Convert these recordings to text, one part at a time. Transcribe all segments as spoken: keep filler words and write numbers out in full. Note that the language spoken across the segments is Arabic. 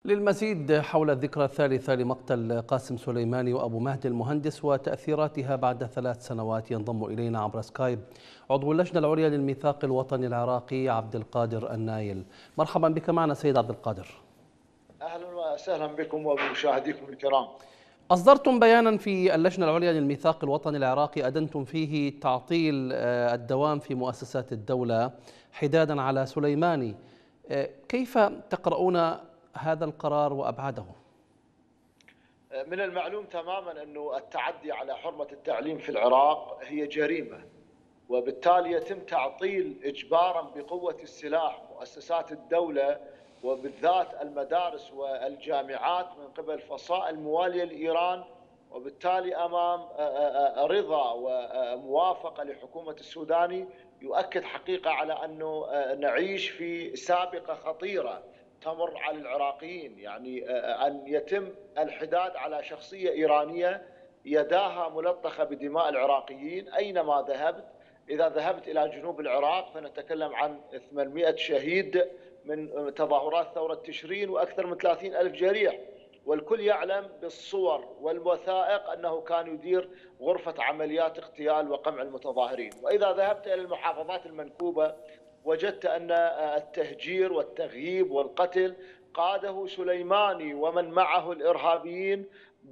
للمزيد حول الذكرى الثالثة لمقتل قاسم سليماني وأبو مهدي المهندس وتأثيراتها بعد ثلاث سنوات ينضم إلينا عبر سكايب عضو اللجنة العليا للميثاق الوطني العراقي عبد القادر النايل. مرحبا بك معنا سيد عبد القادر. أهلا وسهلا بكم وبمشاهديكم الكرام. أصدرتم بيانا في اللجنة العليا للميثاق الوطني العراقي أدنتم فيه تعطيل الدوام في مؤسسات الدولة حدادا على سليماني، كيف تقرؤون هذا القرار وأبعاده؟ من المعلوم تماما أنه التعدي على حرمة التعليم في العراق هي جريمة، وبالتالي يتم تعطيل إجبارا بقوة السلاح مؤسسات الدولة وبالذات المدارس والجامعات من قبل فصائل موالية لإيران، وبالتالي أمام رضا وموافقة لحكومة السوداني يؤكد حقيقة على أنه نعيش في سابقة خطيرة تمر على العراقيين، يعني أن يتم الحداد على شخصية إيرانية يداها ملطخة بدماء العراقيين أينما ذهبت. إذا ذهبت إلى جنوب العراق فنتكلم عن ثمانمئة شهيد من تظاهرات ثورة تشرين وأكثر من ثلاثين ألف جريح، والكل يعلم بالصور والوثائق أنه كان يدير غرفة عمليات اغتيال وقمع المتظاهرين. وإذا ذهبت إلى المحافظات المنكوبة وجدت أن التهجير والتغييب والقتل قاده سليماني ومن معه الإرهابيين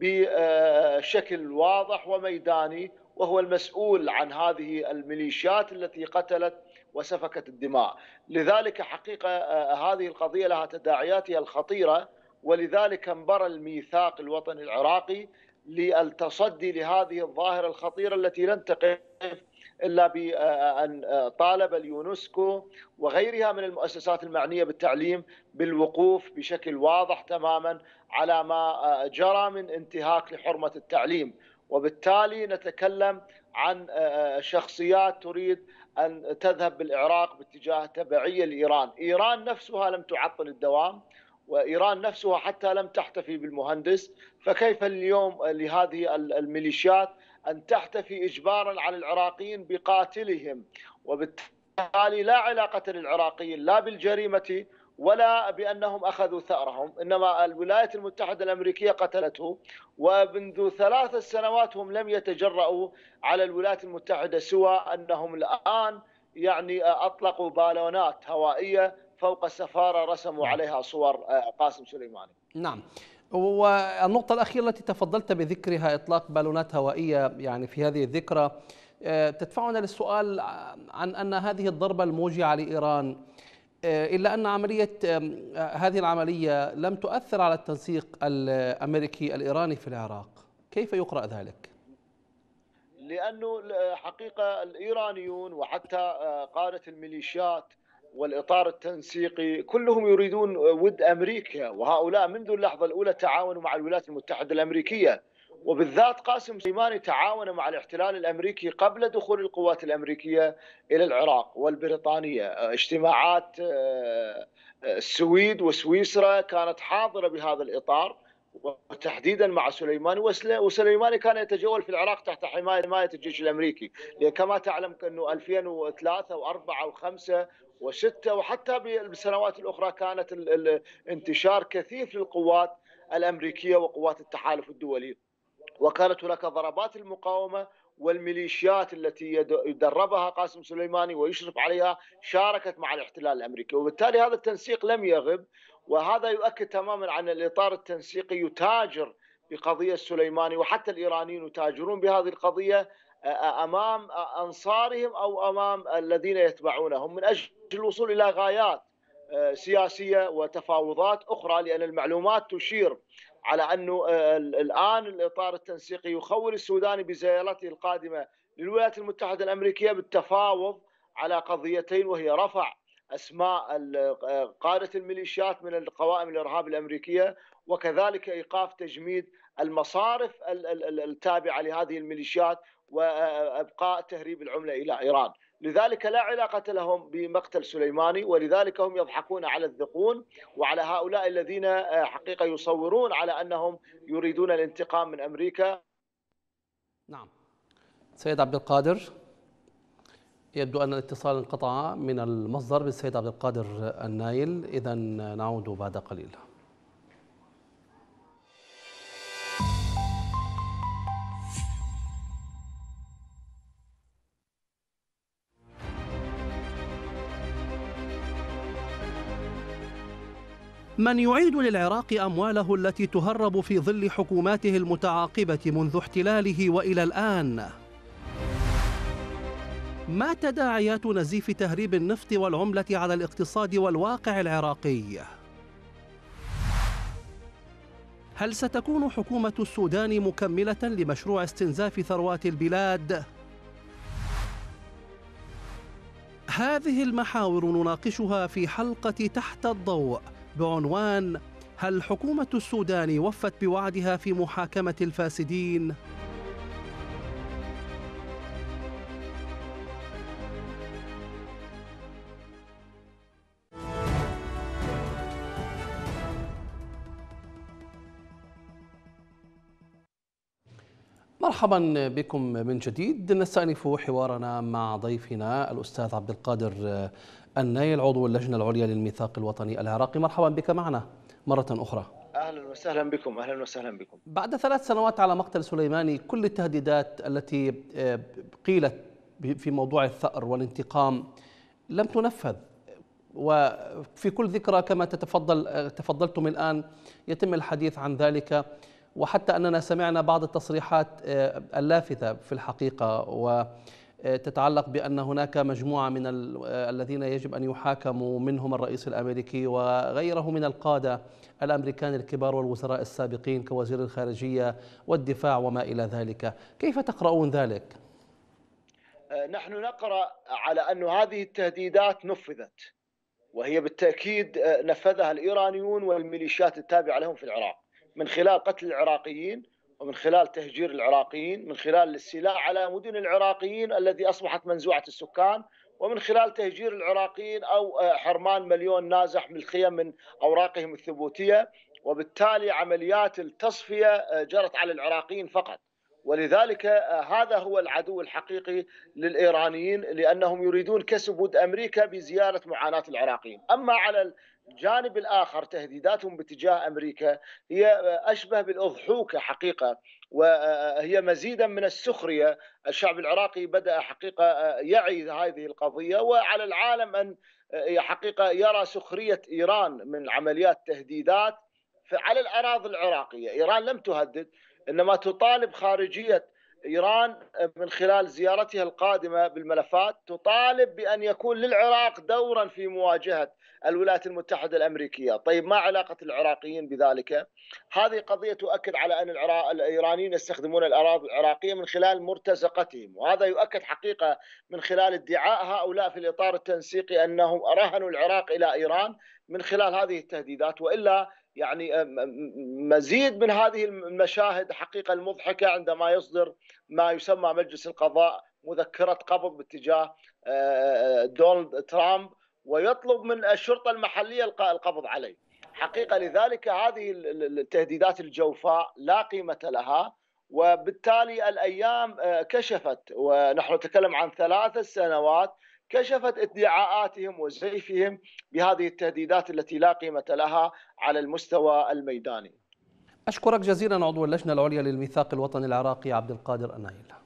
بشكل واضح وميداني، وهو المسؤول عن هذه الميليشيات التي قتلت وسفكت الدماء. لذلك حقيقة هذه القضية لها تداعياتها الخطيرة، ولذلك انبرى الميثاق الوطني العراقي للتصدي لهذه الظاهرة الخطيرة التي لن تقف إلا بأن طالب اليونسكو وغيرها من المؤسسات المعنية بالتعليم بالوقوف بشكل واضح تماما على ما جرى من انتهاك لحرمة التعليم. وبالتالي نتكلم عن شخصيات تريد أن تذهب بالعراق باتجاه تبعية لإيران. إيران نفسها لم تعطل الدوام، وإيران نفسها حتى لم تحتفي بالمهندس، فكيف اليوم لهذه الميليشيات أن تحتفي إجبارا على العراقيين بقاتلهم؟ وبالتالي لا علاقة للعراقيين لا بالجريمة ولا بأنهم أخذوا ثأرهم، إنما الولايات المتحدة الأمريكية قتلته، ومنذ ثلاث سنوات هم لم يتجرؤوا على الولايات المتحدة سوى أنهم الآن يعني أطلقوا بالونات هوائية فوق السفارة رسموا عليها صور قاسم سليماني. نعم، والنقطة الأخيرة التي تفضلت بذكرها إطلاق بالونات هوائية يعني في هذه الذكرى تدفعنا للسؤال عن أن هذه الضربة الموجعة لإيران، إلا أن عملية هذه العملية لم تؤثر على التنسيق الأمريكي الإيراني في العراق، كيف يقرأ ذلك؟ لأنه حقيقة الإيرانيون وحتى قادة الميليشيات والإطار التنسيقي كلهم يريدون ود أمريكا، وهؤلاء منذ اللحظة الأولى تعاونوا مع الولايات المتحدة الأمريكية، وبالذات قاسم سليماني تعاون مع الاحتلال الأمريكي قبل دخول القوات الأمريكية إلى العراق والبريطانية. اجتماعات السويد وسويسرا كانت حاضرة بهذا الإطار وتحديدا مع سليماني، وسليماني كان يتجول في العراق تحت حماية الجيش الأمريكي، كما تعلم أنه ألفين وثلاثة وأربعة وخمسة وستة وحتى بالسنوات الأخرى كانت الانتشار كثيف للقوات الأمريكية وقوات التحالف الدولي، وكانت هناك ضربات المقاومة والميليشيات التي يدربها قاسم سليماني ويشرف عليها شاركت مع الاحتلال الأمريكي، وبالتالي هذا التنسيق لم يغب، وهذا يؤكد تماما عن الإطار التنسيقي يتاجر بقضية سليماني، وحتى الإيرانيين يتاجرون بهذه القضية أمام أنصارهم أو أمام الذين يتبعونهم من أجل الوصول إلى غايات سياسية وتفاوضات أخرى، لأن المعلومات تشير على أنه الآن الإطار التنسيقي يخول السوداني بزيارته القادمة للولايات المتحدة الأمريكية بالتفاوض على قضيتين، وهي رفع أسماء قادة الميليشيات من القوائم الإرهاب الأمريكية، وكذلك إيقاف تجميد المصارف التابعة لهذه الميليشيات وإبقاء تهريب العملة إلى إيران. لذلك لا علاقة لهم بمقتل سليماني، ولذلك هم يضحكون على الذقون وعلى هؤلاء الذين حقيقة يصورون على أنهم يريدون الانتقام من أمريكا. نعم سيد عبد القادر، يبدو أن الاتصال انقطع من المصدر بالسيد عبد القادر النايل، إذن نعود بعد قليل. من يعيد للعراق أمواله التي تهرب في ظل حكوماته المتعاقبة منذ احتلاله وإلى الآن؟ ما تداعيات نزيف تهريب النفط والعملة على الاقتصاد والواقع العراقي؟ هل ستكون حكومة السودان مكملة لمشروع استنزاف ثروات البلاد؟ هذه المحاور نناقشها في حلقة تحت الضوء بعنوان: هل حكومة السودان وفت بوعدها في محاكمة الفاسدين؟ مرحبا بكم من جديد. نستأنف حوارنا مع ضيفنا الأستاذ عبد القادر النايل، عضو اللجنة العليا للميثاق الوطني العراقي. مرحبا بك معنا مرة أخرى. أهلا وسهلا بكم. أهلا وسهلا بكم. بعد ثلاث سنوات على مقتل سليماني، كل التهديدات التي قيلت في موضوع الثأر والانتقام لم تنفذ، وفي كل ذكرى كما تتفضل تفضلتم الآن يتم الحديث عن ذلك، وحتى أننا سمعنا بعض التصريحات اللافتة في الحقيقة وتتعلق بأن هناك مجموعة من الذين يجب أن يحاكموا، منهم الرئيس الأمريكي وغيره من القادة الأمريكان الكبار والوزراء السابقين كوزير الخارجية والدفاع وما إلى ذلك. كيف تقرؤون ذلك؟ نحن نقرأ على أن هذه التهديدات نفذت، وهي بالتأكيد نفذها الإيرانيون والميليشيات التابعة لهم في العراق، من خلال قتل العراقيين، ومن خلال تهجير العراقيين، من خلال الاستيلاء على مدن العراقيين التي أصبحت منزوعة السكان، ومن خلال تهجير العراقيين أو حرمان مليون نازح من الخيم من أوراقهم الثبوتية. وبالتالي عمليات التصفية جرت على العراقيين فقط، ولذلك هذا هو العدو الحقيقي للإيرانيين، لأنهم يريدون كسب ود أمريكا بزيادة معاناة العراقيين. أما على الجانب الآخر تهديداتهم باتجاه أمريكا هي أشبه بالأضحوكة حقيقة، وهي مزيدا من السخرية. الشعب العراقي بدأ حقيقة يعي هذه القضية، وعلى العالم أن حقيقة يرى سخرية إيران من عمليات تهديدات على الأراضي العراقية. إيران لم تهدد، إنما تطالب خارجية إيران من خلال زيارتها القادمة بالملفات، تطالب بأن يكون للعراق دورا في مواجهة الولايات المتحدة الأمريكية. طيب ما علاقة العراقيين بذلك؟ هذه قضية تؤكد على أن الإيرانيين يستخدمون الأراضي العراقية من خلال مرتزقتهم، وهذا يؤكد حقيقة من خلال ادعاء هؤلاء في الإطار التنسيقي أنهم رهنوا العراق إلى إيران من خلال هذه التهديدات. وإلا يعني مزيد من هذه المشاهد حقيقة المضحكة عندما يصدر ما يسمى مجلس القضاء مذكرة قبض باتجاه دونالد ترامب، ويطلب من الشرطة المحلية القبض عليه حقيقة. لذلك هذه التهديدات الجوفاء لا قيمة لها، وبالتالي الأيام كشفت، ونحن نتكلم عن ثلاث سنوات، كشفت ادعاءاتهم وزيفهم بهذه التهديدات التي لا قيمة لها على المستوى الميداني. أشكرك جزيلا عضو اللجنة العليا للميثاق الوطني العراقي عبد القادر النايل.